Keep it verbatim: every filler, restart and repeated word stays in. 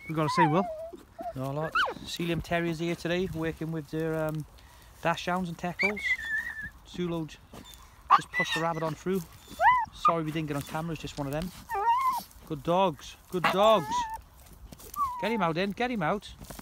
We've got to say, Will. No, lot. Sealyham Terriers here today, working with their um, dachshunds and teckles. Zulu just pushed the rabbit on through. Sorry we didn't get on camera, it's just one of them. Good dogs, good dogs. Get him out then, get him out.